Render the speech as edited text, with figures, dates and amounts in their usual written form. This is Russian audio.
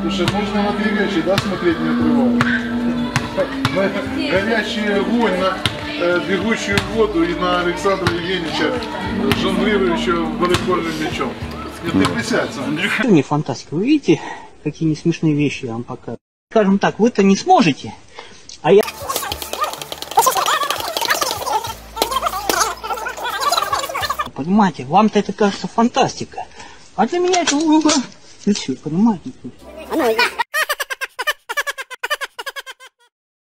Слушай, нужно на две вещи, да, смотреть не отрываясь? На горячий огонь, на бегущую воду и на Александра Евгеньевича, жонглирующего волейбольным мячом. Нет, не присядь, Андрюха. Не фантастика. Вы видите, какие не смешные вещи я вам показываю. Скажем так, вы-то не сможете, а я... Понимаете, вам-то это кажется фантастика. А для меня это ура. И все, понимаете?